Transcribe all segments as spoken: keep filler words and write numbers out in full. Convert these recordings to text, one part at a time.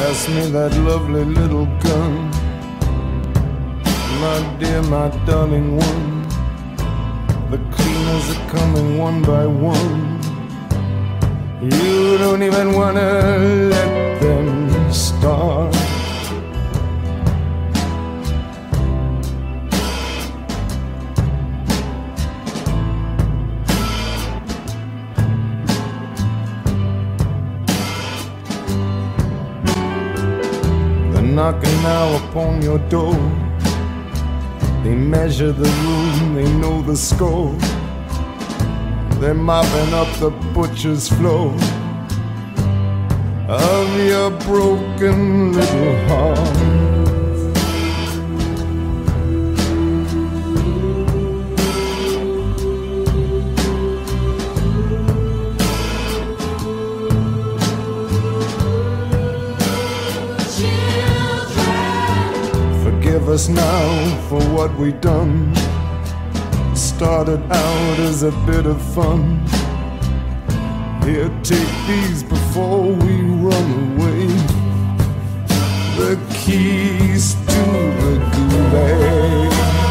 Pass me that lovely little gun, my dear, my darling one. The cleaners are coming one by one. You don't even wanna let them start. They're knocking now upon your door. They measure the room, they know the score. They're mopping up the butcher's floor of your broken little heart. Forgive us now for what we done. Started out as a bit of fun. Here, take these before we run away. The keys to the gulag.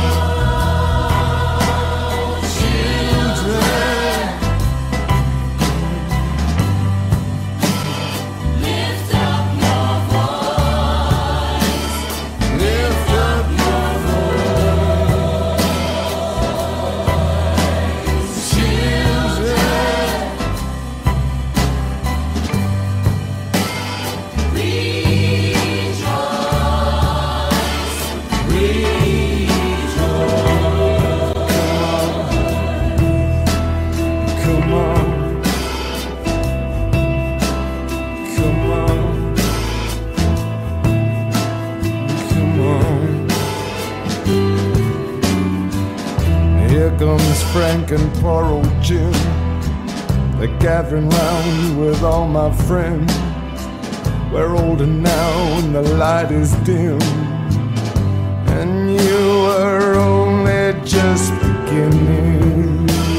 Here comes Frank and poor old Jim. They're gathering round with all my friends. We're older now and the light is dim, and you are only just beginning.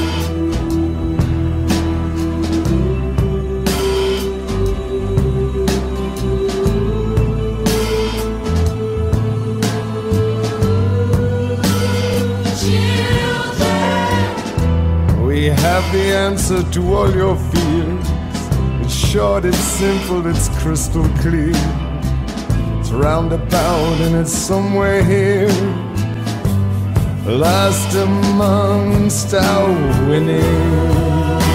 We have the answer to all your fears. It's short, it's simple, it's crystal clear. It's roundabout and it's somewhere here, lost amongst our winning.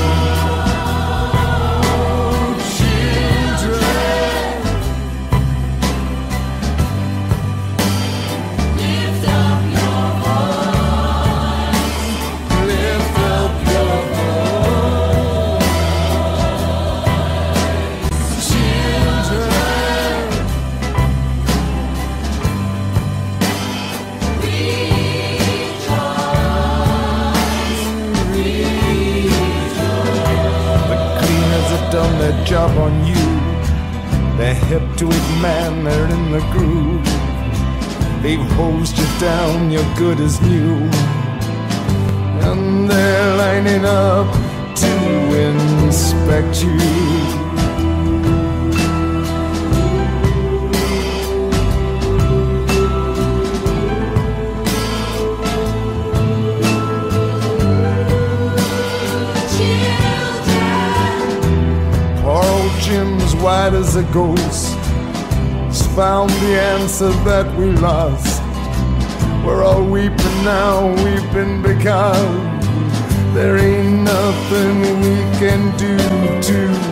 Done their job on you. They're hip to it, man, they're in the groove. They've hosed you down, you're good as new, and they're lining up to inspect you. Jim's white as a ghost has found the answer that we lost. We're all weeping now, weeping because there ain't nothing we can do to